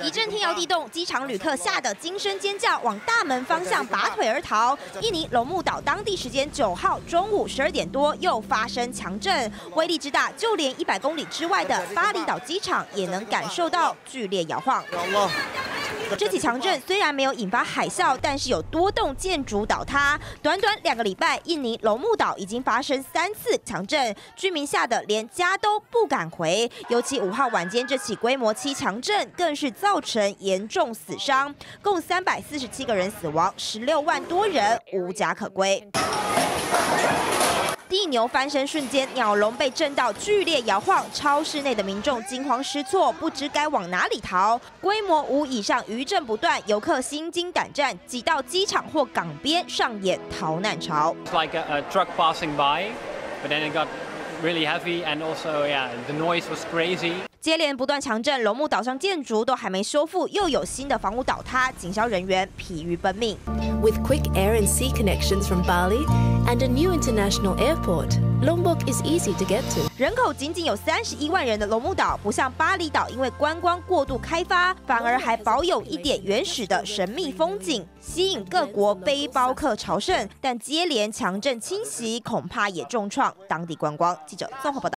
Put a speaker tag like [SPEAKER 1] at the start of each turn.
[SPEAKER 1] 一阵天摇地动，机场旅客吓得惊声尖叫，往大门方向拔腿而逃。印尼龙目岛当地时间9号中午12点多又发生强震，威力之大，就连100公里之外的巴厘岛机场也能感受到剧烈摇晃。这起强震虽然没有引发海啸，但是有多栋建筑倒塌。短短2个礼拜，印尼龙目岛已经发生3次强震，居民吓得连家都不敢回。尤其5号晚间这起规模7强震，更是造成严重死伤，共347个人死亡，16万多人无家可归。地牛翻身瞬间，鸟笼被震到剧烈摇晃，超市内的民众惊慌失措，不知该往哪里逃。规模5以上余震不断，游客心惊胆战，挤到机场或港边上演逃难潮。
[SPEAKER 2] It's like a truck passing by, but then it got really heavy, and also, yeah, the noise was crazy.
[SPEAKER 1] 接连不断强震，龙目岛上建筑都还没修复，又有新的房屋倒塌，警消人员疲于奔命。
[SPEAKER 3] With quick air and sea connections from Bali and a new international airport, Lombok is easy to get to.
[SPEAKER 1] 人口仅有31万人的龙目岛，不像巴厘岛因为观光过度开发，反而还保有一点原始的神秘风景，吸引各国背包客朝圣。但接连强震侵袭，恐怕也重创当地观光。记者综合报道。